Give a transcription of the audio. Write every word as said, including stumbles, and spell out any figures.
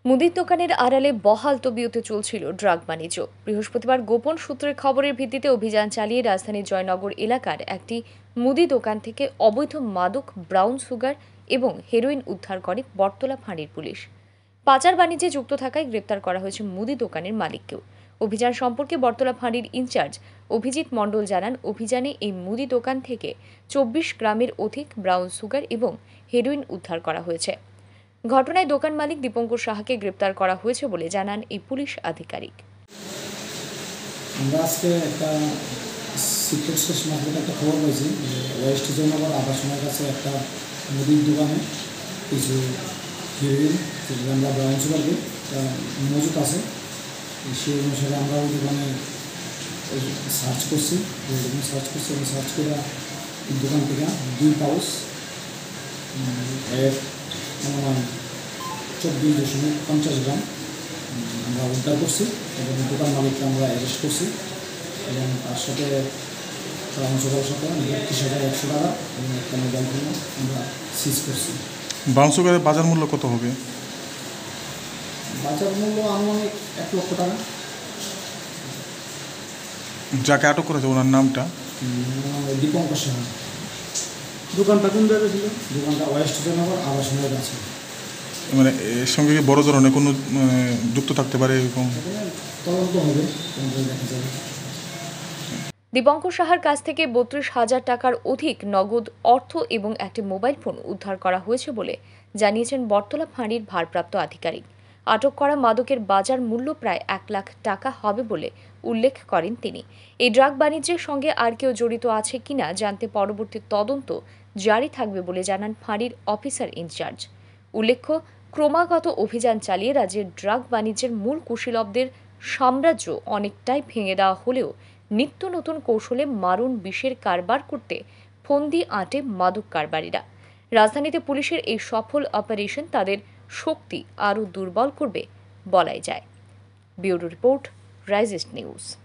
মুদির দোকানের আড়ালে বহাল তবিয়তে চলছিল ড্রাগ বাণিজ্য। বৃহস্পতিবার গোপন সূত্রের খবরের ভিত্তিতে অভিযান চালিয়ে রাজধানীর জয়নগর এলাকার একটি মুদি দোকান থেকে অবৈধ মাদক, ব্রাউন সুগার এবং হেরোইন উদ্ধার করে বটতলা ফাঁড়ির পুলিশ। পাচার বাণিজ্যে যুক্ত থাকায় গ্রেপ্তার করা হয়েছে মুদি দোকানের মালিককেও। অভিযান সম্পর্কে বটতলা ফাঁড়ির ইনচার্জ অভিজিৎ মণ্ডল জানান, অভিযানে এই মুদি দোকান থেকে চব্বিশ গ্রামের অধিক ব্রাউন সুগার এবং হেরোইন উদ্ধার করা হয়েছে। ঘটনায় দোকান মালিক দীপঙ্কর সাহাকে গ্রেপ্তার করা হয়েছে বলে জানান এই পুলিশ আধিকারিক। আমরা আজকে একটা সিক্রেট সোর্স মারফত একটা খবর পাইছি যে ওয়েস্ট জয়নগর আবাসনের কাছে একটা মুদির দোকানে কিছু হিরোইন, যেগুলো আমরা ব্রাউন সুগার দিই, মজুত আছে। সেই অনুসারে আমরা ওই দোকানে সার্চ করছি, সার্চ করছি এবং সার্চ করে দোকান থেকে দুই পাউচ এর অনুমান চব্বিশ দশমিক পঞ্চাশ গ্রাম আমরা উদ্ধার করছি এবং দোকান মালিককে আমরা অ্যারেস্ট করছি এবং তার সাথে ব্রাউন সুগারের সাথে বত্রিশ হাজার একশো টাকা এবং একটা মোবাইল ফোন আমরা সিজ করছি। ব্রাউন সুগারের বাজার মূল্য কত হবে? বাজার মূল্য আনুমানিক এক লক্ষ টাকা। যাকে আটক করেছে ওনার নামটা? দীপঙ্কর সাহা। দোকানটা কোন জায়গায় ছিল? দোকানটা ওয়েস্ট জয়নগর আবাসনের কাছে। মানে এর সঙ্গে কি বড় ধরনের কোনো মানে যুক্ত থাকতে পারে এরকম? তদন্ত হবে, দেখা যাবে। দীপঙ্কর সাহার কাছ থেকে বত্রিশ হাজার টাকার অধিক নগদ অর্থ এবং একটি মোবাইল ফোন উদ্ধার করা হয়েছে বলে জানিয়েছেন বটতলা ফাঁড়ির ভারপ্রাপ্ত আধিকারিক। আটক করা মাদকের বাজার মূল্য প্রায় এক লাখ টাকা হবে বলে উল্লেখ করেন তিনি। এই ড্রাগ বাণিজ্যের সঙ্গে আর কেউ জড়িত আছে কিনা জানতে পরবর্তী তদন্ত জারি থাকবে বলে জানান ফাঁড়ির অফিসার ইনচার্জ। উল্লেখ্য, ক্রমাগত অভিযান চালিয়ে রাজ্যের ড্রাগ বাণিজ্যের মূল কুশীলবদের সাম্রাজ্য অনেকটাই ভেঙে দেওয়া হলেও নিত্য নতুন কৌশলে মারণ বিষের কারবার করতে ফন্দি আঁটে মাদক কারবারিরা। রাজধানীতে পুলিশের এই সফল অপারেশন তাদের শক্তি আরও দুর্বল করবে বলাই যায়। ব্যুরো রিপোর্ট, রাইজিস্ট নিউজ।